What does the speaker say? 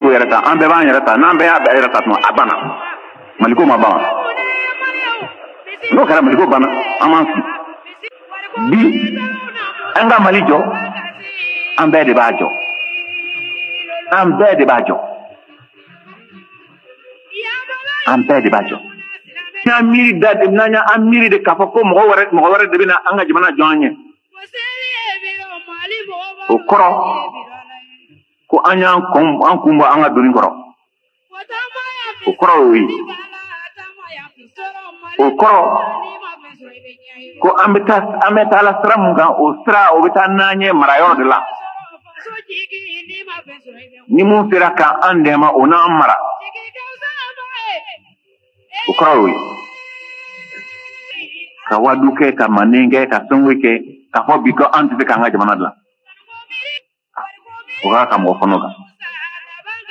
Maliko yɛrɛ ta an bɛɛ b'an yɛrɛ ta n'an bɛɛ y'a yɛrɛ ta tuma a banna Maliko ma ban n'o kɛra Maliko banna an b'an sigi bi an ka Mali jɔ an bɛɛ de b'a jɔ an bɛɛ de b'a jɔ an bɛɛ de b'a jɔ n'an miiri da n'an y'an miiri de k'a fɔ ko mɔgɔ wɛrɛ de bɛna an ka jamana jɔ an ɲɛ o kɔrɔ ko an y'an kun bɔ an ka doni kɔrɔ o kɔrɔ y'o ye o kɔrɔ ko an bɛ taa la sira mun kan o sira o bɛ taa n'an ɲɛ marayɔrɔ de la ni mun sera k'an dɛmɛ o n'an mara o kɔrɔ y'o ye ka wadu kɛ ka manen kɛ ka sɔngo kɛ k'a fɔ bi ko an tɛ se k'an ka jamana dilan o k'a ka mɔgɔ kɔnɔ kan